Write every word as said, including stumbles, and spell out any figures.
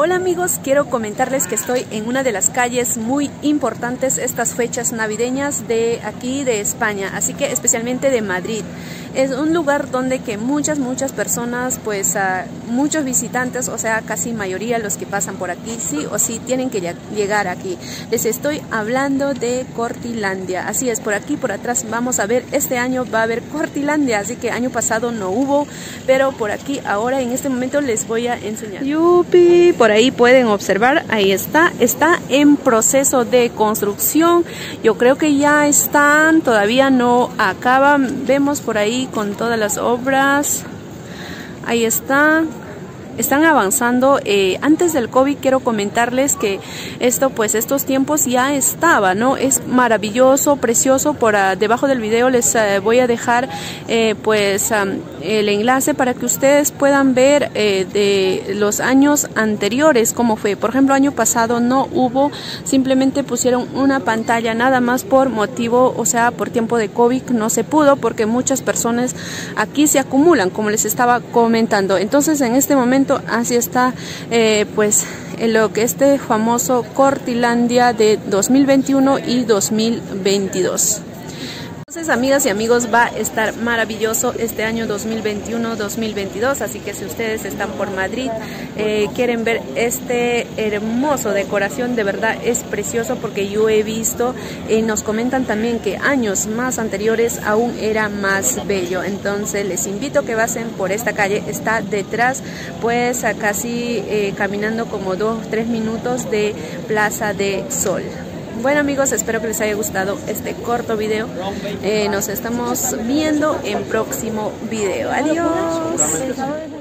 Hola amigos, quiero comentarles que estoy en una de las calles muy importantes estas fechas navideñas de aquí de España, así que especialmente de Madrid. Es un lugar donde que muchas, muchas personas, pues uh, muchos visitantes, o sea, casi mayoría los que pasan por aquí, sí o sí tienen que llegar aquí. Les estoy hablando de Cortilandia, así es, por aquí, por atrás vamos a ver, este año va a haber Cortilandia, así que año pasado no hubo, pero por aquí ahora en este momento les voy a enseñar. ¡Yupi! Por ahí pueden observar, ahí está, está en proceso de construcción. Yo creo que ya están, todavía no acaban, vemos por ahí con todas las obras, ahí está. Están avanzando. Eh, antes del COVID quiero comentarles que esto, pues estos tiempos ya estaba, ¿no? Es maravilloso, precioso. Por uh, debajo del video les uh, voy a dejar eh, pues um, el enlace para que ustedes puedan ver eh, de los años anteriores cómo fue. Por ejemplo, año pasado no hubo, simplemente pusieron una pantalla nada más por motivo, o sea, por tiempo de COVID no se pudo porque muchas personas aquí se acumulan, como les estaba comentando. Entonces, en este momento así está eh, pues en lo que este famoso Cortilandia de dos mil veintiuno y dos mil veintidós. Entonces, amigas y amigos, va a estar maravilloso este año dos mil veintiuno dos mil veintidós, así que si ustedes están por Madrid, eh, quieren ver este hermoso decoración, de verdad es precioso porque yo he visto y eh, nos comentan también que años más anteriores aún era más bello. Entonces les invito a que pasen por esta calle, está detrás pues a casi eh, caminando como dos tres minutos de Plaza de Sol. Bueno amigos, espero que les haya gustado este corto video. Eh, nos estamos viendo en próximo video. Adiós.